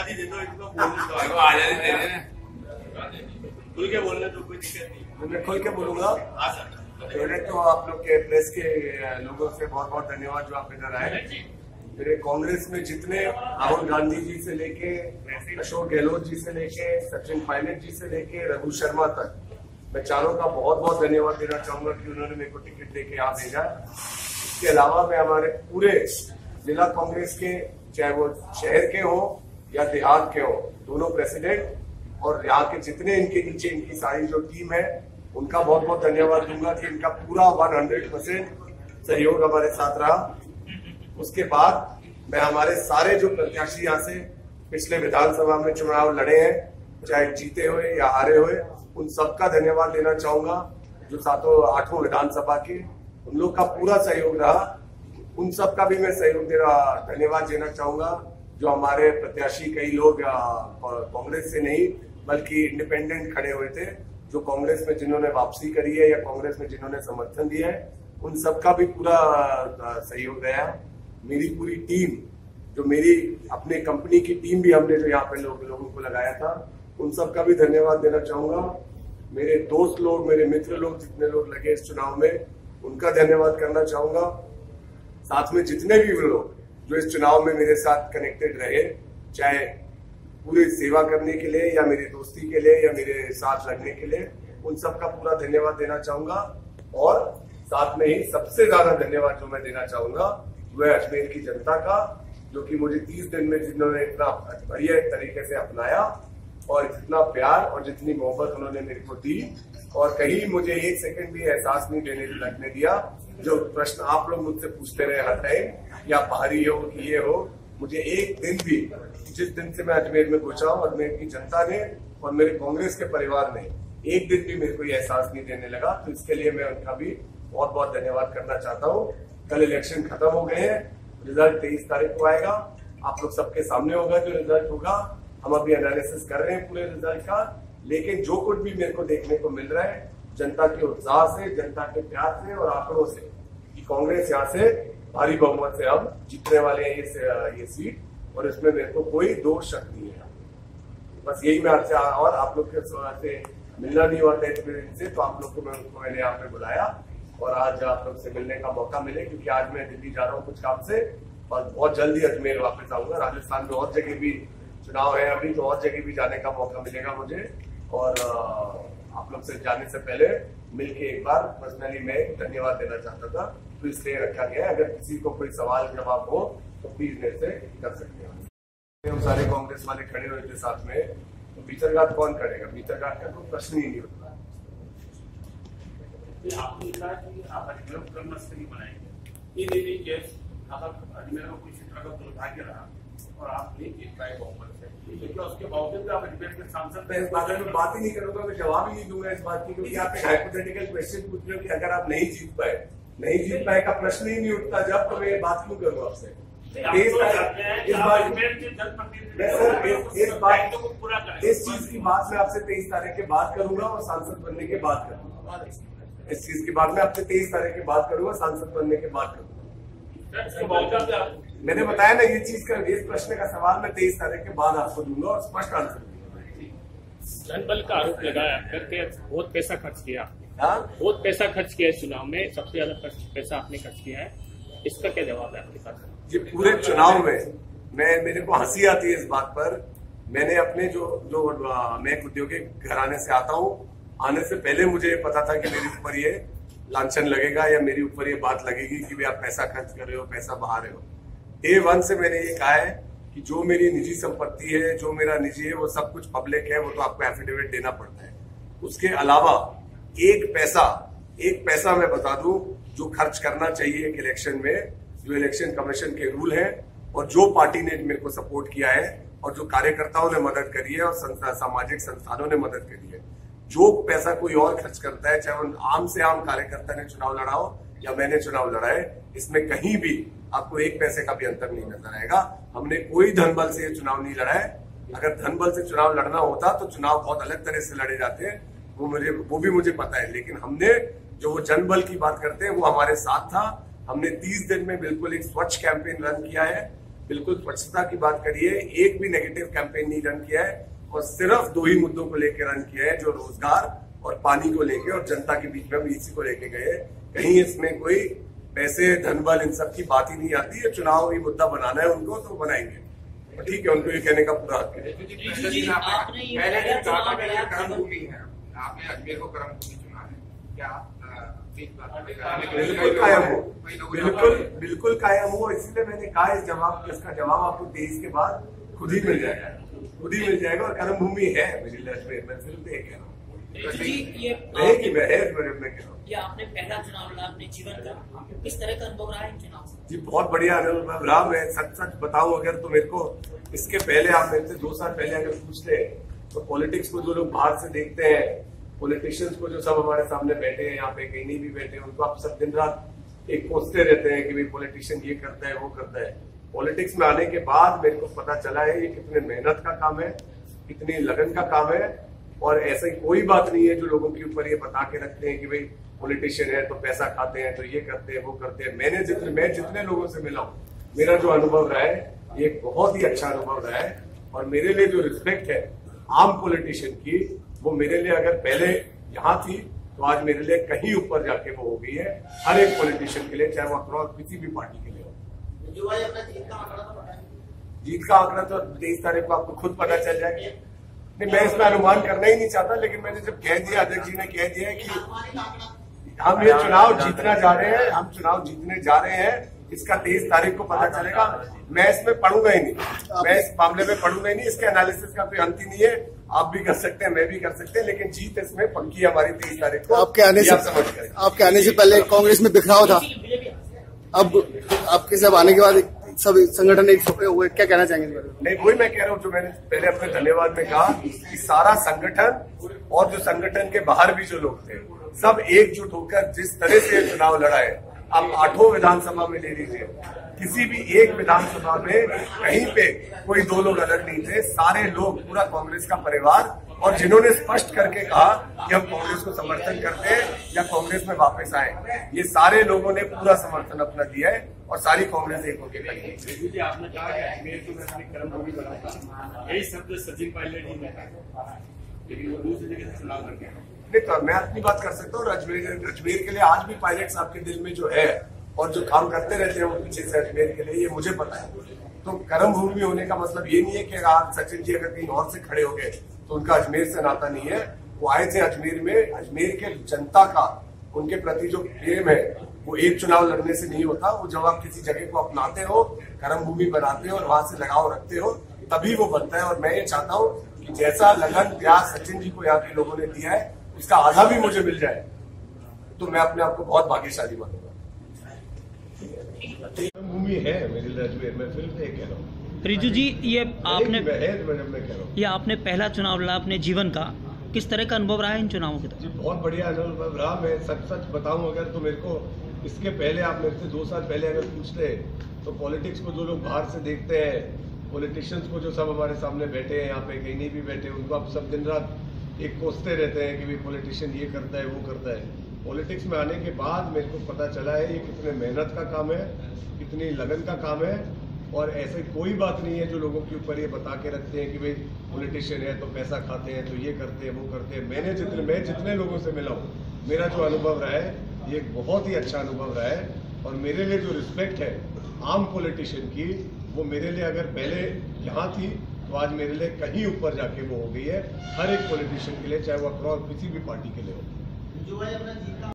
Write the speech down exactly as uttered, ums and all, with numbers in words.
आजादी दे दो, इनको बोलने दो, आजादी दे देना, खुल के बोलने तो कोई दिक्कत नहीं। मैं खुल के बोलूंगा। हाँ सर। पहले तो आप लोग के प्रेस के लोगों से बहुत बहुत धन्यवाद जो आप इधर आए। मेरे कांग्रेस में जितने राहुल गांधी जी से लेके अशोक गहलोत जी से लेके सचिन पायलट जी से लेके रघु शर्मा तक, मैं चारों का बहुत बहुत धन्यवाद देना चाहूंगा कि उन्होंने मेरे को टिकट देके यहाँ भेजा। इसके अलावा मैं हमारे पूरे जिला कांग्रेस के, चाहे वो शहर के हो या देहात के हो, दोनों प्रेसिडेंट और यहाँ के जितने इनके नीचे इनकी सारी जो टीम है, उनका बहुत बहुत धन्यवाद दूंगा कि इनका पूरा सौ परसेंट सहयोग हमारे साथ रहा। उसके बाद मैं हमारे सारे जो प्रत्याशी यहाँ से पिछले विधानसभा में चुनाव लड़े हैं, चाहे जीते हुए या हारे हुए, उन सबका धन्यवाद देना चाहूंगा। जो सातों आठों विधानसभा के, उन लोग का पूरा सहयोग रहा, उन सबका भी मैं सहयोग दे रहा धन्यवाद देना चाहूंगा। जो हमारे प्रत्याशी कई लोग कांग्रेस से नहीं बल्कि इंडिपेंडेंट खड़े हुए थे, जो कांग्रेस में जिन्होंने वापसी करी है या कांग्रेस में जिन्होंने समर्थन दिया है, उन सबका भी पूरा सहयोग रहा। मेरी पूरी टीम, जो मेरी अपने कंपनी की टीम भी हमने जो यहाँ पे लोग, लोगों को लगाया था, उन सबका भी धन्यवाद देना चाहूंगा। मेरे दोस्त लोग, मेरे मित्र लोग, जितने लोग लगे इस चुनाव में, उनका धन्यवाद करना चाहूंगा। साथ में जितने भी लोग जो इस चुनाव में मेरे साथ कनेक्टेड रहे, चाहे पूरी सेवा करने के लिए या मेरी दोस्ती के लिए या मेरे साथ लगने के लिए, उन सबका पूरा धन्यवाद देना चाहूंगा। और साथ में ही सबसे ज्यादा धन्यवाद जो मैं देना चाहूंगा वह अजमेर की जनता का, जो कि मुझे तीस दिन में जिन्होंने इतना बढ़िया तरीके से अपनाया और जितना प्यार और जितनी मोहब्बत उन्होंने मेरे को दी, और कहीं मुझे एक सेकंड भी एहसास नहीं देने लगने दिया। जो प्रश्न आप लोग मुझसे पूछते रहे हर टाइम, या बाहरी हो कि ये हो, मुझे एक दिन भी, जिस दिन से मैं अजमेर में पहुंचा हूँ, अजमेर की जनता ने और मेरे कांग्रेस के परिवार ने एक दिन भी मेरे को ये एहसास नहीं देने लगा। तो इसके लिए मैं उनका भी बहुत बहुत धन्यवाद करना चाहता हूँ। कल इलेक्शन खत्म हो गए हैं, रिजल्ट तेईस तारीख को आएगा, आप लोग सबके सामने होगा जो रिजल्ट होगा। हम अभी एनालिसिस कर रहे हैं पूरे रिजल्ट का, लेकिन जो कुछ भी मेरे को देखने को मिल रहा है, जनता के उत्साह से, जनता के प्यार से और आंकड़ों से, कि कांग्रेस यहाँ से भारी बहुमत से अब जीतने वाले हैं ये, ये सीट, और इसमें मेरे को कोई दो शक नहीं है। बस यही मैं आपसे, और आप लोग के से मिलना नहीं हुआ था एक्सपीरियंस से, तो आप लोग को मैं उनको मैंने यहाँ पे बुलाया और आज आप लोग से मिलने का मौका मिले, क्योंकि आज मैं दिल्ली जा रहा हूँ कुछ काम से और बहुत जल्दी अजमेर वापस आऊंगा। राजस्थान में और जगह भी चुनाव है अभी, तो और जगह भी जाने का मौका मिलेगा मुझे, और आप लोग से जाने से पहले मिलके एक बार पर्सनली मैं धन्यवाद देना चाहता था, तो इसलिए रखा गया है। अगर किसी को कोई सवाल जवाब हो तो प्लीज मेरे से कर सकते हैं। हम सारे कांग्रेस वाले खड़े हुए थे साथ में, तो भीतरघात कौन करेगा? भीतरघात का कोई प्रश्न ही नहीं होता। आपने कहा कि आप अजमेर को कर्मस्थली बनाएंगे, इन एनी केस अगर अजमेर को कुछ तरह का दुर्भाग्य रहा और आप नहीं जीत पाए बहुमत से, लेकिन उसके बावजूद आप अजमेर के सांसद, मैं इस बारे में बात ही नहीं करूंगा, मैं जवाब ही नहीं दूंगा इस बात की, क्योंकि आप एक हाइपोथेटिकल क्वेश्चन पूछ रहे हो कि अगर आप नहीं जीत पाए, नहीं जीत पाए का प्रश्न ही नहीं उठता जब, तो मैं बात क्यों करूँ आपसे? इस चीज की बात मैं आपसे तेईस तारीख के बाद करूंगा और सांसद बनने के बाद करूंगा। इस चीज की बात मैं आपसे तेईस तारीख के बाद करूंगा, सांसद बनने के बाद करूंगा। मैंने बताया ना, ये चीज का, इस प्रश्न का सवाल मैं तेईस तारीख के बाद आपको दूंगा और स्पष्ट आंसर दूंगा। जनबल का आरोप लगाया करके बहुत पैसा खर्च किया, हाँ, बहुत पैसा खर्च किया इस चुनाव में, सबसे ज्यादा पैसा आपने खर्च किया है, इसका क्या जवाब है आपके पास? ये पूरे चुनाव में मैं, मेरे को हंसी आती है इस बात पर। मैंने अपने जो जो मैं एक औद्योगिक घराने से आता हूँ, आने से पहले मुझे पता था कि मेरे ऊपर ये लांछन लगेगा या मेरे ऊपर ये बात लगेगी कि भी आप पैसा खर्च कर रहे हो, पैसा बहा रहे हो। डे वन से मैंने ये कहा है कि जो मेरी निजी संपत्ति है, जो मेरा निजी है, वो सब कुछ पब्लिक है, वो तो आपको एफिडेविट देना पड़ता है। उसके अलावा एक पैसा एक पैसा मैं बता दूं जो खर्च करना चाहिए एक इलेक्शन में, जो इलेक्शन कमीशन के रूल है, और जो पार्टी ने मेरे को सपोर्ट किया है और जो कार्यकर्ताओं ने मदद करी है और सामाजिक संस्थानों ने मदद करी है, जो पैसा कोई और खर्च करता है, चाहे वो आम से आम कार्यकर्ता ने चुनाव लड़ा हो या मैंने चुनाव लड़ा है, इसमें कहीं भी आपको एक पैसे का भी अंतर नहीं नजर आएगा। हमने कोई धनबल से चुनाव नहीं लड़ा है। अगर धनबल से चुनाव लड़ना होता तो चुनाव बहुत अलग तरह से लड़े जाते हैं, वो मुझे वो भी मुझे पता है। लेकिन हमने जो वो जनबल की बात करते हैं वो हमारे साथ था। हमने तीस दिन में बिल्कुल एक स्वच्छ कैंपेन रन किया है। बिल्कुल स्वच्छता की बात करिए, एक भी नेगेटिव कैंपेन नहीं रन किया है और सिर्फ दो ही मुद्दों को लेकर रन किया है, जो रोजगार और पानी को लेके और जनता के बीच में हम इसी को लेके गए। कहीं इसमें कोई पैसे धन बल इन सब की बात ही नहीं आती है। चुनाव ही मुद्दा बनाना है उनको तो बनाएंगे, ठीक है, उनको ये कहने का पूरा हक है। आपने अजमेर को कर्म भूमि चुना है, क्या बिल्कुल कायम हो, बिल्कुल बिल्कुल कायम हो। इसलिए मैंने कहा इस जवाब इसका जवाब आपको तेईस के बाद खुद ही मिल जाएगा, खुद ही मिल जाएगा। और कर्म भूमि है मेरी अजमेर में, फिल्म देख रहा हूँ रहेगी, मैं है मैं कह रहा हूँ। ये आपने पहला चुनाव लड़ा अपने जीवन का, किस तरह का अनुभव रहा है इन चुनाव से? जी बहुत बढ़िया अनुभव रहा। मैं सच सच बताऊं अगर तो मेरे को इसके पहले आप मेरे से दो साल पहले अगर पूछते तो पॉलिटिक्स को जो लोग बाहर से देखते हैं, पॉलिटिशियंस को जो सब हमारे सामने बैठे हैं यहाँ पे, कहीं नहीं भी बैठे हैं, उनको आप सब दिन रात एक कोसते रहते हैं कि भाई पॉलिटिशियन ये करता है वो करता है। पॉलिटिक्स में आने के बाद मेरे को पता चला है ये कितने मेहनत का काम है, कितनी लगन का काम है। और ऐसी कोई बात नहीं है जो लोगों के ऊपर ये बता के रखते हैं कि भाई पॉलिटिशियन है तो पैसा खाते हैं तो ये करते हैं वो करते हैं। मैंने जितने मैं जितने लोगों से मिला हूँ, मेरा जो अनुभव रहा है ये बहुत ही अच्छा अनुभव रहा है। और मेरे लिए जो रिस्पेक्ट है आम पॉलिटिशियन की, वो मेरे लिए अगर पहले यहाँ थी तो आज मेरे लिए कहीं ऊपर जाके वो हो गई है, हर एक पॉलिटिशियन के लिए, चाहे वो अक्रॉस किसी भी पार्टी के लिए हो। जीत का आंकड़ा तो तेईस तारीख को आपको खुद पता चल जाएगा। नहीं, मैं इसमें अनुमान करना ही नहीं चाहता, लेकिन मैंने जब कह दिया, अध्यक्ष जी ने कह दिया है कि हम ये चुनाव जीतना जा रहे हैं, हम चुनाव जीतने जा रहे हैं, इसका तेईस तारीख को पता चलेगा। मैं इसमें पढ़ूंगा ही नहीं, मैं इस मामले में पढ़ूंगा ही नहीं। इसके एनालिसिस का कोई अंत ही नहीं है, आप भी कर सकते हैं, मैं भी कर सकते हैं, लेकिन जीत इसमें पक्की है हमारी तेईस तारीख को। आपके आने से आपके आने से पहले कांग्रेस में बिखराव था, अब आपके सब आने के बाद सब संगठन एक हुए, क्या कहना चाहेंगे? नहीं, वही मैं कह रहा हूँ जो मैंने पहले अपने धन्यवाद में कहा कि सारा संगठन और जो संगठन के बाहर भी जो लोग थे सब एकजुट होकर जिस तरह से चुनाव लड़ा है। आप आठों विधानसभा में ले लीजिए, किसी भी एक विधानसभा में कहीं पे कोई दो लोग अलग नहीं थे, सारे लोग पूरा कांग्रेस का परिवार, और जिन्होंने स्पष्ट करके कहा कि हम कांग्रेस को समर्थन करते हैं या कांग्रेस में वापस आए, ये सारे लोगों ने पूरा समर्थन अपना दिया है और सारी कांग्रेस एक होकर खड़ी है। जी आपने कहा कि अजमेर को मैं अपनी कर्म भूमि बनाऊंगा, यही शब्द सचिन पायलट जी ने कहा, लेकिन वो दूसरी जगह से चुनाव लड़ गया। नहीं तो मैं अपनी बात कर सकता हूँ, अजमेर अजमेर के लिए आज भी पायलट साहब के दिल में जो है और जो काम करते रहते हैं वो पीछे से अजमेर के लिए, ये मुझे पता है। तो कर्म भूमि होने का मतलब ये नहीं है कि आज सचिन जी अगर कहीं और से खड़े हो गए तो उनका अजमेर से नाता नहीं है। वो आए थे अजमेर में, अजमेर के जनता का उनके प्रति जो प्रेम है वो एक चुनाव लड़ने से नहीं होता। वो जब आप किसी जगह को अपनाते हो, कर्म भूमि बनाते हो और वहां से लगाव रखते हो, तभी वो बनता है। और मैं ये चाहता हूँ कि जैसा लगन प्यार सचिन जी को यहाँ के लोगों ने दिया है, उसका आधा भी मुझे मिल जाए तो मैं अपने आप को बहुत भाग्यशाली मानूंगा। भूमि है मेरे लिए अजमेर में, फिल्म देख कह रहा हूँ। रिजू जी, ये आपने ये आपने पहला चुनाव लड़ा अपने जीवन का, किस तरह का अनुभव रहा है इन चुनावों के जी बहुत बढ़िया अनुभव रहा। मैं सच सच बताऊं अगर तो मेरे को इसके पहले आप मेरे से दो साल पहले अगर पूछते तो पॉलिटिक्स को जो लोग बाहर से देखते हैं, पॉलिटिशियंस को जो सब हमारे सामने बैठे हैं यहाँ पे, कहीं नहीं भी बैठे, उनको आप सब दिन रात एक कोसते रहते हैं कि भाई पॉलिटिशियन ये करता है वो करता है। पॉलिटिक्स में आने के बाद मेरे को पता चला है ये कितने मेहनत का काम है, कितनी लगन का काम है। और ऐसे कोई बात नहीं है जो लोगों के ऊपर ये बता के रखते हैं कि भाई पॉलिटिशियन है तो पैसा खाते हैं तो ये करते हैं वो करते हैं। मैंने जितने मैं जितने लोगों से मिला हूँ, मेरा जो अनुभव रहा है ये बहुत ही अच्छा अनुभव रहा है। और मेरे लिए जो रिस्पेक्ट है आम पॉलिटिशियन की, वो मेरे लिए अगर पहले यहाँ थी तो आज मेरे लिए कहीं ऊपर जाके वो हो गई है, हर एक पॉलिटिशियन के लिए, चाहे वो अक्रॉस किसी भी पार्टी के लिए हो।